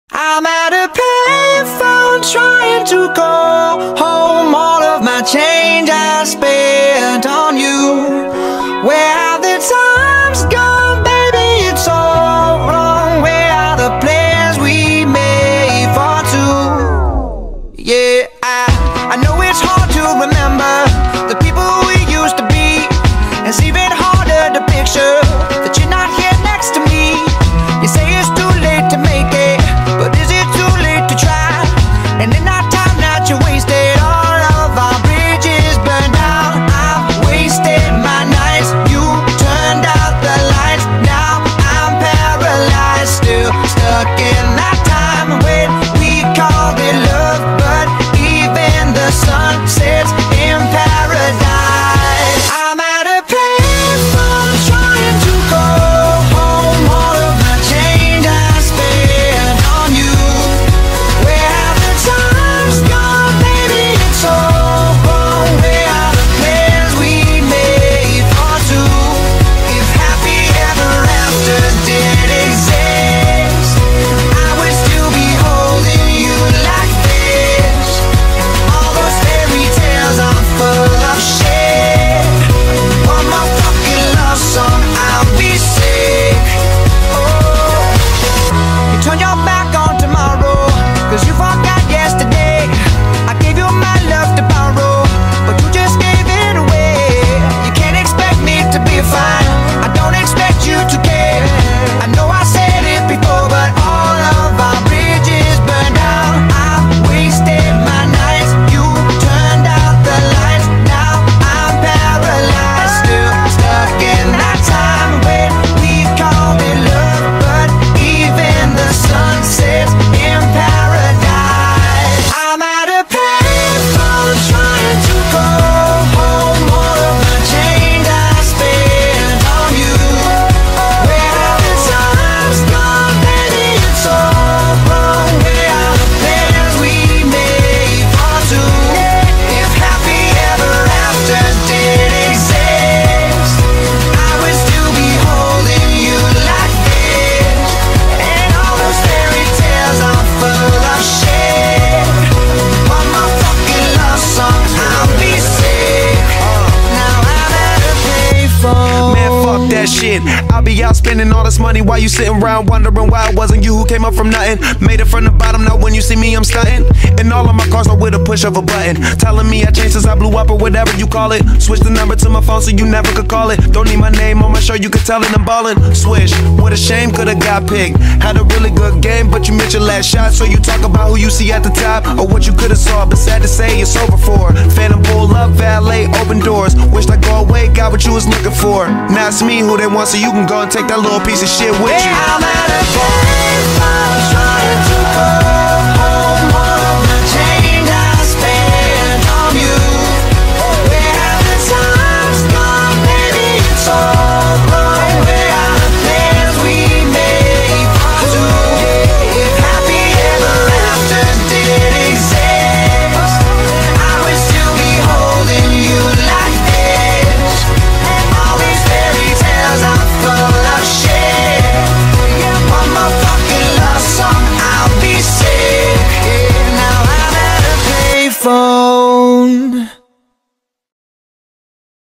I'm at a payphone trying to call home. All of my change I spent on you. Where have the times gone, baby? It's all wrong. Where are the plans we made for two? Yeah, I know it's hard to remember the people we used to be. It's even harder to picture that you're not here next to me. You say it's too late to make it, but is it too late to try? And in that time that you wasted, all of our bridges burned down. I've wasted my nights, you turned out the lights. Now I'm paralyzed, still stuck in that time when we called it love. But even the sun sets in paradise. I'm at a payphone trying to call home. All of my change I spent on you. Where have the times gone, baby? It's all wrong. Where are the plans we made for two? If happy ever after did exist, I would still be holding you like this. All those fairy tales are full of shit. One more fucking love song, I'll be sick. Oh, you turned your back on tomorrow, cause you forgot yesterday. I gave you my love to borrow, but you just gave it away. You can't expect me to be fine, I don't expect you to care. I know I said it before, but all of our bridges burned down. I wasted my nights, you turned out the lights. Now I'm paralyzed, still stuck in that time when we called it love. But even the sun sets in paradise. I'm at a payphone trying to call home. All of my change I spent on you. Where have the times gone, baby? It's all wrong. Where are the plans we made for two? If happy ever after did exist, I would still be holding you like this. And all those fairy tales are full of shit. One more fucking love song, I'll be sick. Now I'm at a payphone. Man, fuck that shit. I'll be out spending all this money while you sitting around wondering why it wasn't you who came up from nothing. Made it from the bottom, now when you see me I'm stunting. And all of my cars are with a push of a button, telling me I changed since I blew up or whatever you call it. Switch the number to my phone so you never could call it. Don't need my name on my shirt, you could tell it I'm ballin'. Swish, what a shame, could've got picked. Had a really good game, but you missed your last shot. So you talk about who you see at the top, or what you could've saw, but sad to say it's over for. Phantom pull up, valet, open doors. Wished I go away, got what you was looking for. Now it's me who they want, so you can go and take that little piece of shit with you. I'm